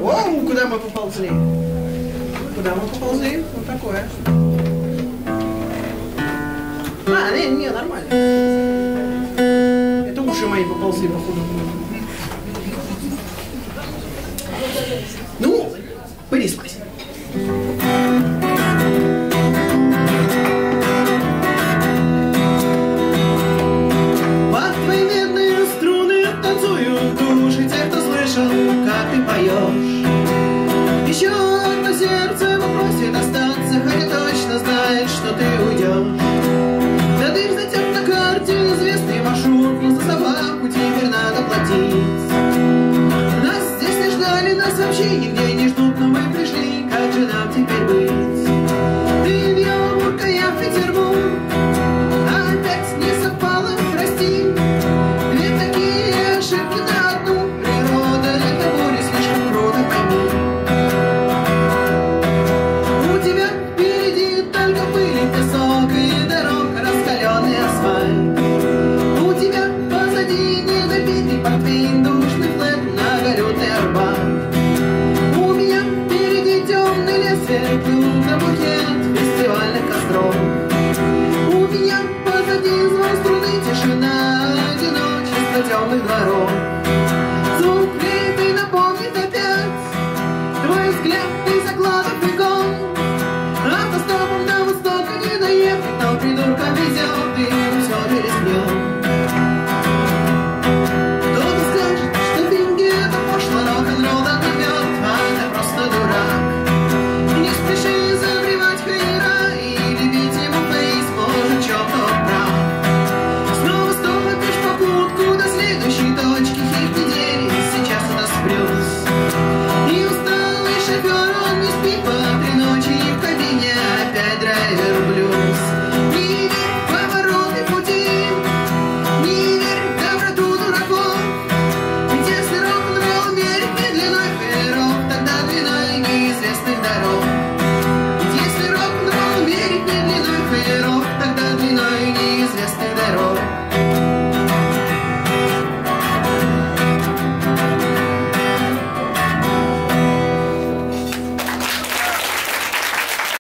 Воу, куда мы поползли? Куда мы поползли? Вот такое. Не, нормально. Это уши мои поползли, походу. Ну, понеслась. Под твои медные струны танцуют души тех, кто слышал, как ты поешь. Еще одно сердце в вопросе достал.